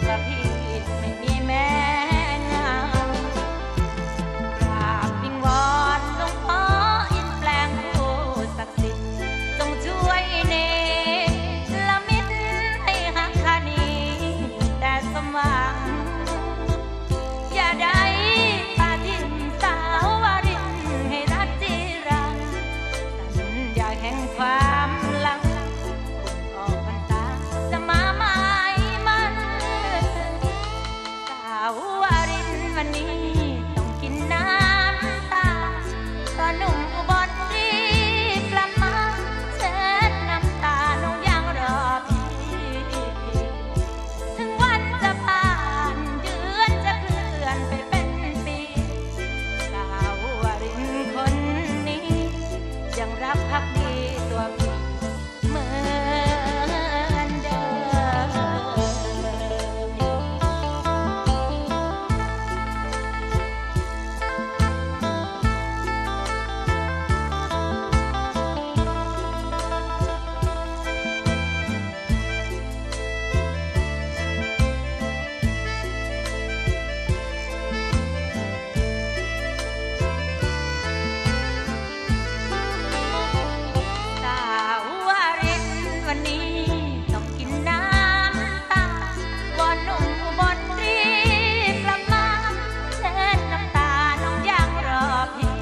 ว่าพี่ไม่มีแม่เงาฝากวิงวอนหลวงพ่ออินแปลงผู้ศักดิ์สิทธิ์จงช่วยเนรมิตให้หักคานีแต่สมหวังอย่าได้ปาทินสาววารินให้รักจีรังสัญญาแห่งความหลังออกพรรษาจะมาหมายมันสาววารินวันนี้ต้องกินน้ำตาตอนหนุ่มอุบลรีบกลับมาเช็ดน้ำตาน้องยังรอพี่ถึงวันจะผ่านเดือนจะเคลื่อนไปเป็นปีสาววารินคนนี้ยังรักภักดีตัวพี่เหมือนเดิสาววารินวันนี้ต้องกินน้ำตาวอนหนุ่มอุบลรีบกลับมาเช็ดน้ำตาน้องยังรอพี่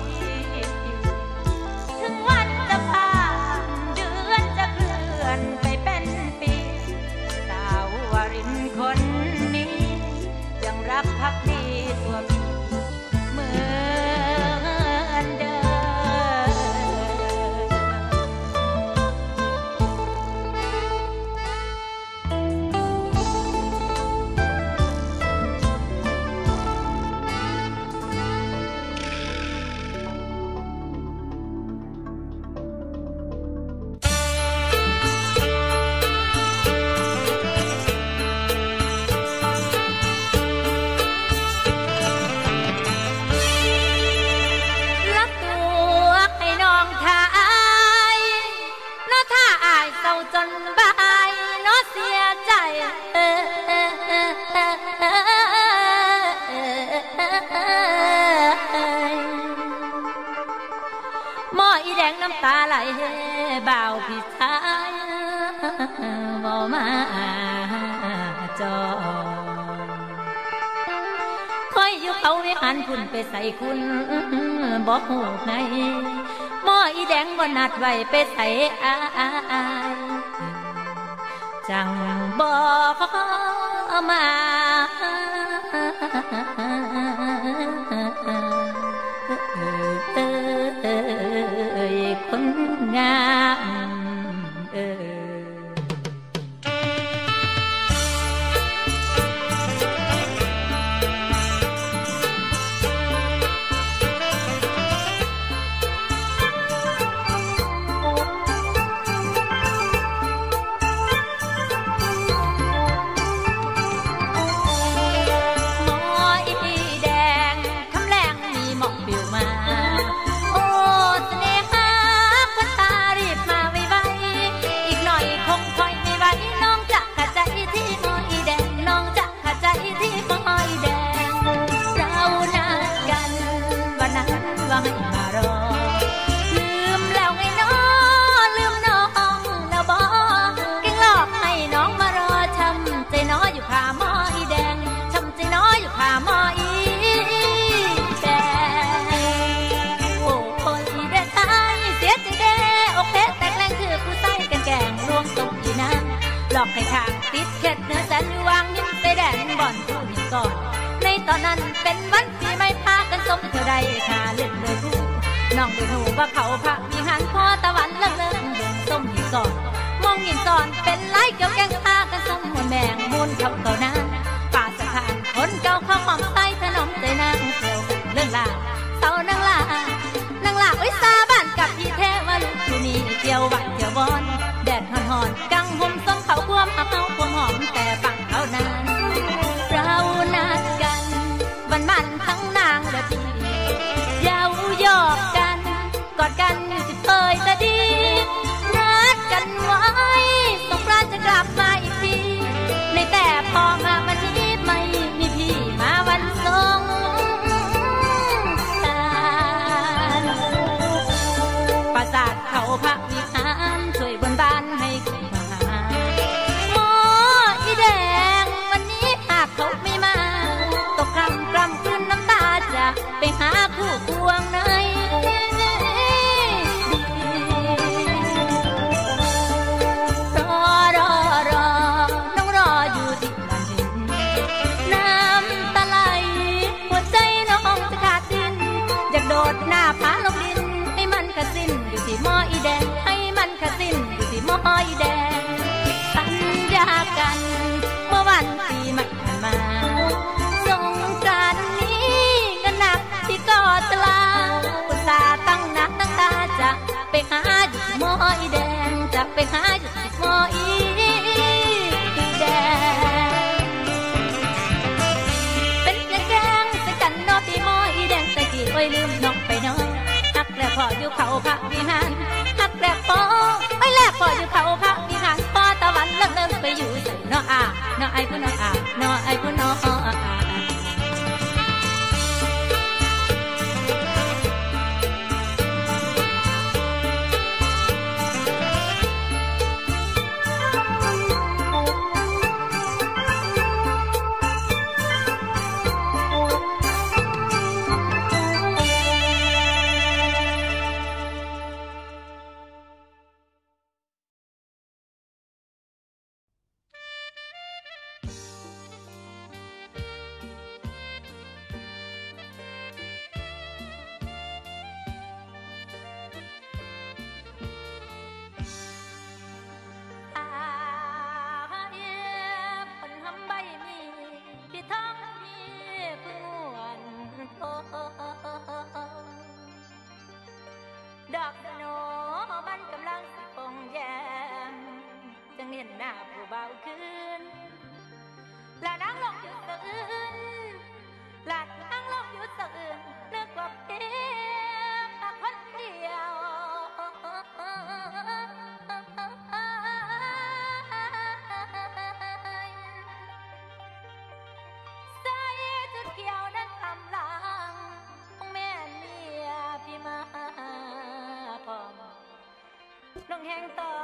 ถึงวันจะผ่านเดือนจะเคลื่อนไปเป็นปีสาววารินคนนี้ยังรักภักดีตัวพี่เหมือนเดิรักตัวให้น้องทายเนาะถ้าอายเศร้าจนบายเนาะเสียใจหม้ออีแดงน้ำตาไหลบ่าวพี่ชายบ่มาจอคอยอยู่เขาวิหารคุณไปใส่คุณบอกหูไงหม้ออีแดงบ่นัดไว้ไปใส่อายจังบอกมาคนงามหลอกให้ทางติดเข็ดเนื้อแสนวางยิ้มไปแดนบ่อนผู้หญิงก่อนในตอนนั้นเป็นวันที่ไม่พากันสมเท่าใดขาเล่นเลยผู้น้องดูหูว่าเขาพระมีหันพอตะวันเลิกเดินส้มหินก่อนมองหินก่อนเป็นไรเกี่ยวแกงพากันสมมวนแมงมูลเขาเก่านั้นป่าสะพานคนเก่าข้าวหอมใต้ถนนใจนางเที่ยวเรื่องลาเศร้านางลอุ้ยซาบ้านกับพี่แท้ว่าลูกอยู่นี่เที่ยววัดเที่ยวบอนแดดหอนกังห่มส้มเขาควมเอาความหอมแต่ฝั่งเขานั้นเรานัดกันวันมันทั้งนางและพี่เย้ายอกกันกอดกันสิเปยแต่ดีนัดกันไว้สงกรานต์จะกลับมาอีกทีในแต่พอมาวันนี้ไปหาคู่ควงในน้องรออยู่ที่บ้านดินน้ำตาไหลหัวใจน้องจะขาดดินอยากโดดหน้าผาลงดินให้มันขสิ้นอยู่ที่หม้ออีแดงให้มันขสิ้นอยู่ที่หม้ออีแดงสัญญากันเมื่อวันปีใหม่ผ่านมาสงกรานต์นี้ก็หนักที่ก็ตลาอุตส่าห์ตั้งหน้าตั้งตาจะไปหาอยู่ที่หม้ออีแดงจะไปหาอยู่ที่หม้ออีแดงเป็นเพียงแกงใส่กันนอที่หม้ออีแดงแต่กี่โอ้ยลืมน้องไปน้องหักแล้วพออยู่เขาพระวิหารหักแล้วพอไอ้แรกพออยู่เขาพระวิหารพอตะวันเลิกไปอยู่ใส่นออาน้อไอ้ผู้น้ออานอไอ้ผู้น้ออาดอกโนบันกำลังสิปองแยมจังเนียนหน้าผู้เบาขึ้นลานางลงอยู่สะอื้นลานางลงอยู่สะอื้นนึกว่าเพียงคนเดียวใส่จุดเขียวนั้นทำหลังแม่เมียพี่มาน้องแห้งต่อ